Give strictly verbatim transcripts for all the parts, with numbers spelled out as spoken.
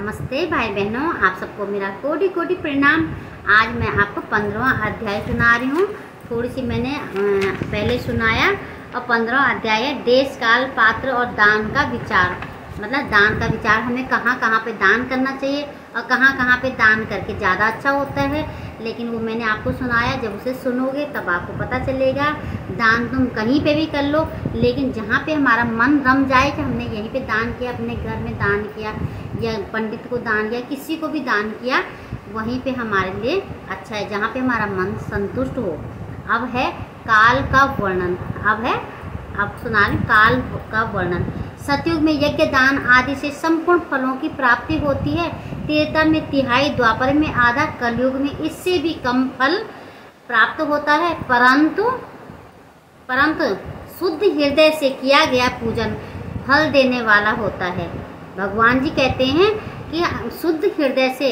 नमस्ते भाई बहनों, आप सबको मेरा कोटि कोटि प्रणाम। आज मैं आपको पंद्रहवां अध्याय सुना रही हूँ। थोड़ी सी मैंने पहले सुनाया और पंद्रहवां अध्याय है देश काल पात्र और दान का विचार। मतलब दान का विचार, हमें कहाँ कहाँ पे दान करना चाहिए और कहाँ कहाँ पे दान करके ज़्यादा अच्छा होता है। लेकिन वो मैंने आपको सुनाया, जब उसे सुनोगे तब आपको पता चलेगा। दान तुम कहीं पे भी कर लो, लेकिन जहाँ पे हमारा मन रम जाए कि हमने यहीं पे दान किया, अपने घर में दान किया या पंडित को दान किया, किसी को भी दान किया, वहीं पे हमारे लिए अच्छा है, जहाँ पे हमारा मन संतुष्ट हो। अब है काल का वर्णन। अब है अब सुना रहे काल का वर्णन। सतयुग में यज्ञ दान आदि से संपूर्ण फलों की प्राप्ति होती है। त्रेता में तिहाई, द्वापर में आधा, कलयुग में इससे भी कम फल प्राप्त होता है। परंतु परंतु शुद्ध हृदय से किया गया पूजन फल देने वाला होता है। भगवान जी कहते हैं कि शुद्ध हृदय से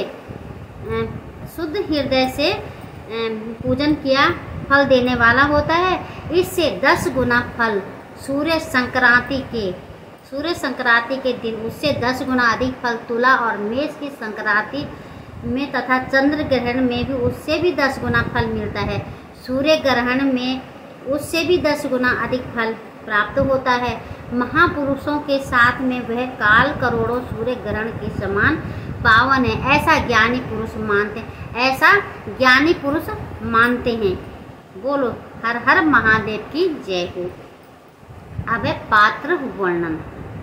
शुद्ध हृदय से पूजन किया फल देने वाला होता है। इससे दस गुना फल सूर्य संक्रांति के सूर्य संक्रांति के दिन उससे दस गुना अधिक फल तुला और मेष की संक्रांति में तथा चंद्र ग्रहण में भी उससे भी दस गुना फल मिलता है। सूर्य ग्रहण में उससे भी दस गुना अधिक फल प्राप्त होता है। महापुरुषों के साथ में वह काल करोड़ों सूर्य ग्रहण के समान पावन है, ऐसा ज्ञानी पुरुष मानते ऐसा ज्ञानी पुरुष मानते हैं। बोलो हर हर महादेव की जय हो। अब है पात्र वर्णन।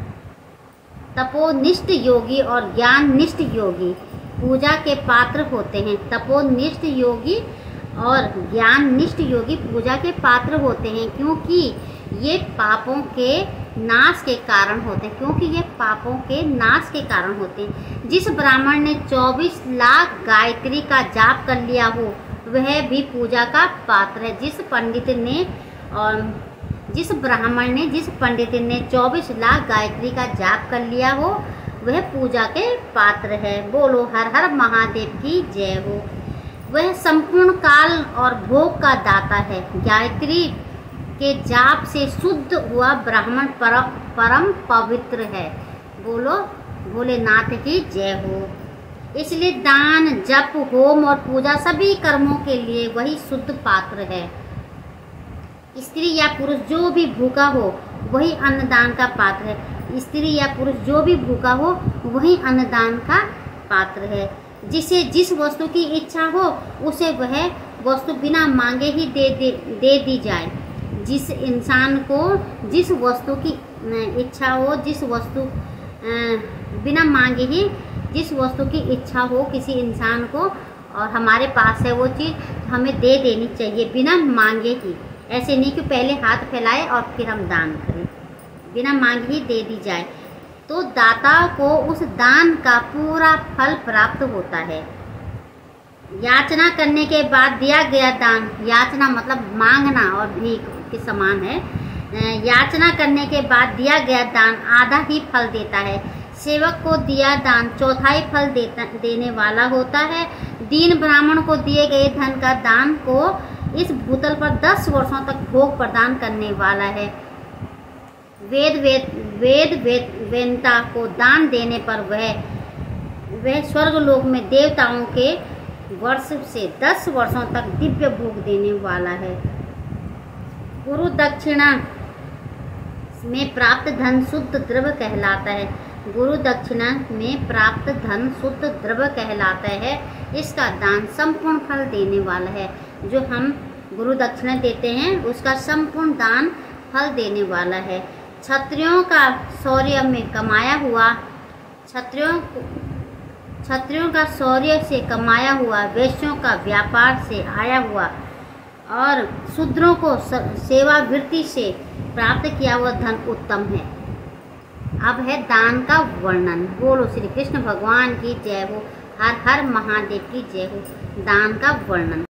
तपोनिष्ठ योगी और ज्ञान निष्ठ योगी पूजा के पात्र होते हैं। तपोनिष्ठ योगी और ज्ञान निष्ठ योगी पूजा के पात्र होते हैं, क्योंकि ये पापों के नाश के कारण होते हैं क्योंकि ये पापों के नाश के कारण होते हैं। जिस ब्राह्मण ने चौबीस लाख गायत्री का जाप कर लिया हो वह भी पूजा का पात्र है। जिस पंडित ने और जिस ब्राह्मण ने जिस पंडित ने चौबीस लाख गायत्री का जाप कर लिया हो वह पूजा के पात्र है। बोलो हर हर महादेव की जय हो। वह संपूर्ण काल और भोग का दाता है। गायत्री के जाप से शुद्ध हुआ ब्राह्मण परम परम पवित्र है। बोलो भोलेनाथ की जय हो। इसलिए दान, जप, होम और पूजा सभी कर्मों के लिए वही शुद्ध पात्र है। स्त्री या पुरुष जो भी भूखा हो वही अन्नदान का पात्र है। स्त्री या पुरुष जो भी भूखा हो वही अन्नदान का पात्र है। जिसे जिस वस्तु की इच्छा हो उसे वह वस्तु बिना मांगे ही दे दे, दे दी जाए। जिस इंसान को जिस वस्तु की इच्छा हो, जिस वस्तु बिना मांगे ही जिस वस्तु की इच्छा हो किसी इंसान को और हमारे पास है वो चीज़, हमें दे देनी चाहिए बिना मांगे ही। ऐसे नहीं कि पहले हाथ फैलाए और फिर हम दान करें, बिना मांगे ही दे दी जाए, तो दाता को उस दान का पूरा फल प्राप्त होता है। याचना करने के बाद दिया गया दान, याचना मतलब मांगना और भीख के समान है। याचना करने के बाद दिया गया दान आधा ही फल देता है। सेवक को दिया दान चौथाई फल देता देने वाला होता है। दीन ब्राह्मण को दिए गए धन का दान को इस भूतल पर दस वर्षों तक भोग प्रदान करने वाला है। वेद वेद वेद वेद वेदता को दान देने पर वह वह स्वर्ग लोक में देवताओं के वर्ष से दस वर्षों तक दिव्य भोग देने वाला है। गुरु दक्षिणा में प्राप्त धन शुद्ध द्रव्य कहलाता है। गुरु दक्षिणा में प्राप्त धन शुद्ध द्रव्य कहलाता है। इसका दान संपूर्ण फल देने वाला है। जो हम गुरु दक्षिणा देते हैं उसका संपूर्ण दान फल देने वाला है। क्षत्रियों का शौर्य में कमाया हुआ क्षत्रियों क्षत्रियों का शौर्य से कमाया हुआ, वैश्यों का व्यापार से आया हुआ और शूद्रों को सेवावृत्ति से प्राप्त किया हुआ धन उत्तम है। अब है दान का वर्णन। बोलो श्री कृष्ण भगवान की जय हो। हर हर महादेव की जय हो। दान का वर्णन।